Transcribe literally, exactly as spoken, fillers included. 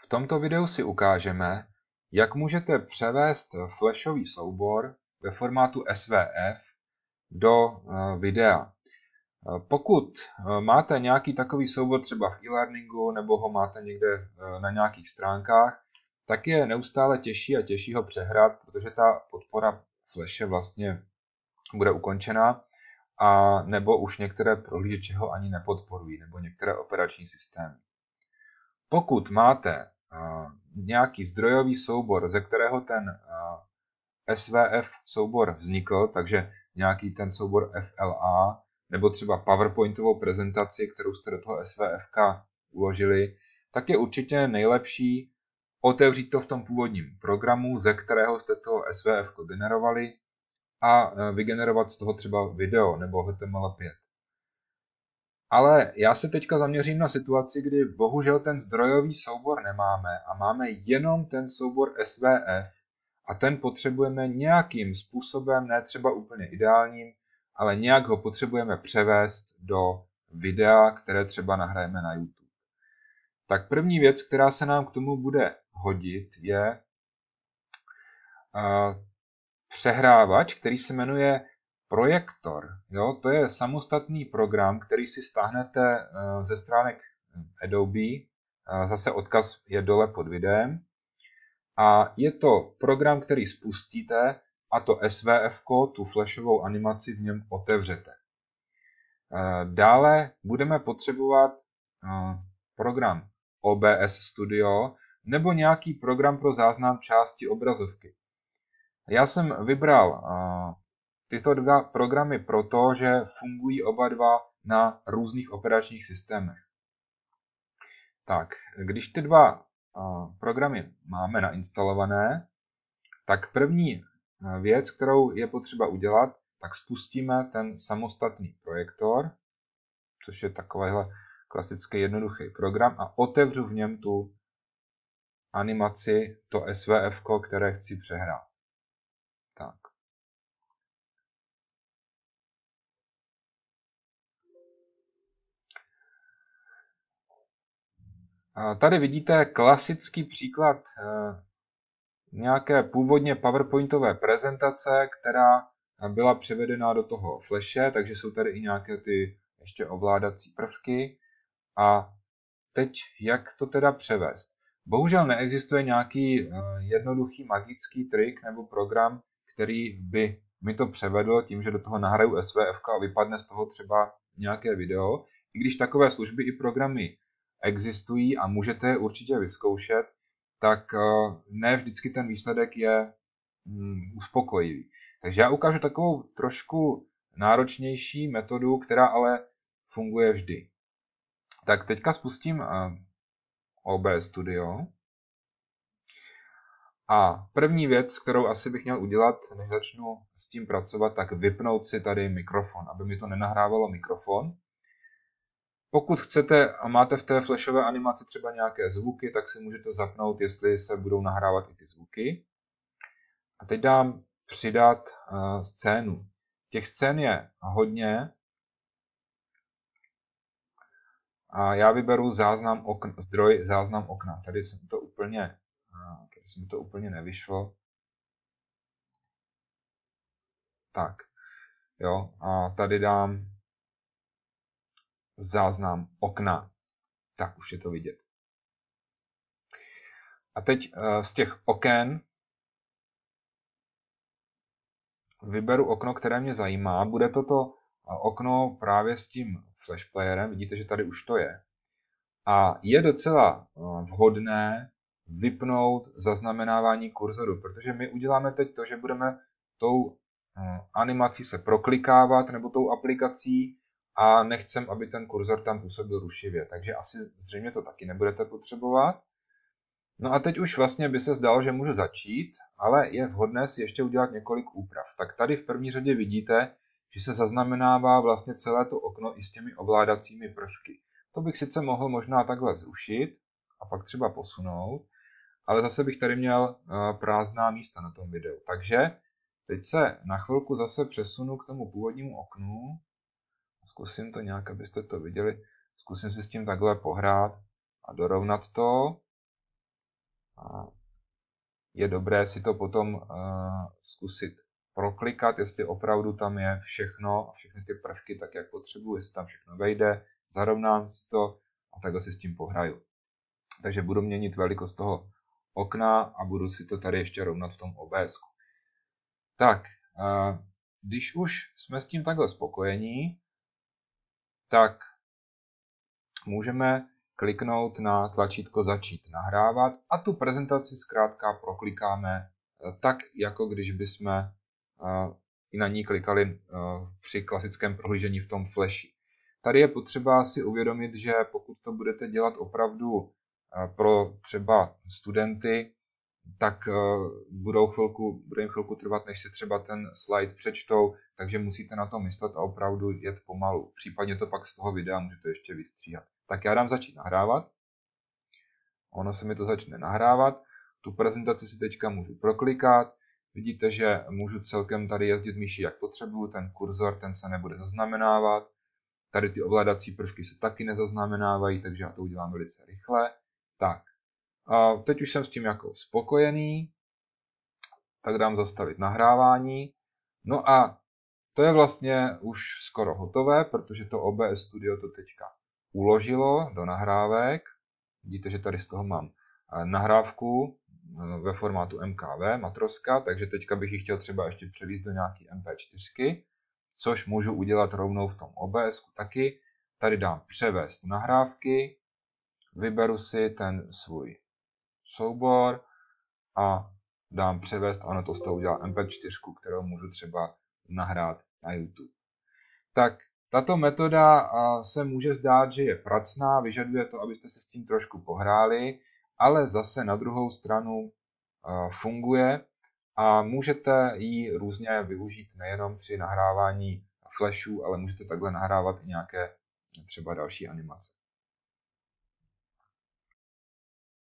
V tomto videu si ukážeme, jak můžete převést flashový soubor ve formátu S V F do videa. Pokud máte nějaký takový soubor třeba v e-learningu nebo ho máte někde na nějakých stránkách, tak je neustále těžší a těžší ho přehrát, protože ta podpora flashe vlastně bude ukončena, a nebo už některé prohlížeče ho ani nepodporují, nebo některé operační systémy. Pokud máte nějaký zdrojový soubor, ze kterého ten S V F soubor vznikl, takže nějaký ten soubor F L A, nebo třeba PowerPointovou prezentaci, kterou jste do toho S V F ka uložili, tak je určitě nejlepší otevřít to v tom původním programu, ze kterého jste to S V F ko generovali, a vygenerovat z toho třeba video nebo H T M L pět. Ale já se teďka zaměřím na situaci, kdy bohužel ten zdrojový soubor nemáme a máme jenom ten soubor S V F a ten potřebujeme nějakým způsobem, ne třeba úplně ideálním, ale nějak ho potřebujeme převést do videa, které třeba nahrajeme na YouTube. Tak první věc, která se nám k tomu bude hodit, je uh, přehrávač, který se jmenuje Projektor. Jo, to je samostatný program, který si stáhnete ze stránek Adobe. Zase odkaz je dole pod videem. A je to program, který spustíte a to S V F ko, tu flashovou animaci v něm otevřete. Dále budeme potřebovat program O B S Studio nebo nějaký program pro záznam části obrazovky. Já jsem vybral tyto dva programy proto, že fungují oba dva na různých operačních systémech. Tak, když ty dva programy máme nainstalované, tak první věc, kterou je potřeba udělat, tak spustíme ten samostatný projektor, což je takovýhle klasický jednoduchý program, a otevřu v něm tu animaci, to S V F ko, které chci přehrát. Tak. Tady vidíte klasický příklad nějaké původně PowerPointové prezentace, která byla převedena do toho flashe, takže jsou tady i nějaké ty ještě ovládací prvky. A teď jak to teda převést? Bohužel neexistuje nějaký jednoduchý magický trik nebo program, který by mi to převedl tím, že do toho nahraju S V F ka a vypadne z toho třeba nějaké video. I když takové služby i programy existují a můžete je určitě vyzkoušet, tak ne vždycky ten výsledek je uspokojivý. Takže já ukážu takovou trošku náročnější metodu, která ale funguje vždy. Tak teďka spustím O B S Studio. A první věc, kterou asi bych měl udělat, než začnu s tím pracovat, tak vypnout si tady mikrofon, aby mi to nenahrávalo mikrofon. Pokud chcete a máte v té flashové animaci třeba nějaké zvuky, tak si můžete zapnout, jestli se budou nahrávat i ty zvuky. A teď dám přidat uh, scénu. Těch scén je hodně. A já vyberu záznam okna, zdroj záznam okna. Tady se mi to úplně, uh, tady se mi to úplně nevyšlo. Tak, jo, a tady dám záznam okna. Tak, už je to vidět. A teď z těch oken vyberu okno, které mě zajímá. Bude toto okno právě s tím flash playerem. Vidíte, že tady už to je. A je docela vhodné vypnout zaznamenávání kurzoru, protože my uděláme teď to, že budeme tou animací se proklikávat nebo tou aplikací, a nechcem, aby ten kurzor tam působil rušivě, takže asi zřejmě to taky nebudete potřebovat. No a teď už vlastně by se zdalo, že můžu začít, ale je vhodné si ještě udělat několik úprav. Tak tady v první řadě vidíte, že se zaznamenává vlastně celé to okno i s těmi ovládacími prvky. To bych sice mohl možná takhle zrušit a pak třeba posunout, ale zase bych tady měl prázdná místa na tom videu. Takže teď se na chvilku zase přesunu k tomu původnímu oknu. Zkusím to nějak, abyste to viděli. Zkusím si s tím takhle pohrát a dorovnat to. je dobré si to potom zkusit proklikat, jestli opravdu tam je všechno a všechny ty prvky tak, jak potřebuji, jestli tam všechno vejde, zarovnám si to a takhle si s tím pohraju. Takže budu měnit velikost toho okna a budu si to tady ještě rovnat v tom O B S. Tak, když už jsme s tím takhle spokojení, tak můžeme kliknout na tlačítko začít nahrávat a tu prezentaci zkrátka proklikáme tak, jako když bychom i na ní klikali při klasickém prohlížení v tom Flashi. Tady je potřeba si uvědomit, že pokud to budete dělat opravdu pro třeba studenty, tak budou chvilku, bude jim chvilku trvat, než si třeba ten slide přečtou, takže musíte na to myslet a opravdu jet pomalu. Případně to pak z toho videa můžete ještě vystříhat. Tak já dám začít nahrávat. Ono se mi to začne nahrávat. Tu prezentaci si teďka můžu proklikat. Vidíte, že můžu celkem tady jezdit myší jak potřebuju, ten kurzor ten se nebude zaznamenávat. Tady ty ovládací prvky se taky nezaznamenávají, takže já to udělám velice rychle. Tak, a teď už jsem s tím jako spokojený, tak dám zastavit nahrávání. No a to je vlastně už skoro hotové, protože to O B S Studio to teďka uložilo do nahrávek. Vidíte, že tady z toho mám nahrávku ve formátu M K V, matroska, takže teďka bych ji chtěl třeba ještě převést do nějaký M P čtyři, což můžu udělat rovnou v tom O B S taky. Tady dám převést nahrávky, vyberu si ten svůj soubor a dám převést, ano, to z toho udělá M P čtyři, kterou můžu třeba nahrát na YouTube. Tak tato metoda se může zdát, že je pracná, vyžaduje to, abyste se s tím trošku pohráli, ale zase na druhou stranu funguje a můžete ji různě využít nejenom při nahrávání flashů, ale můžete takhle nahrávat i nějaké třeba další animace.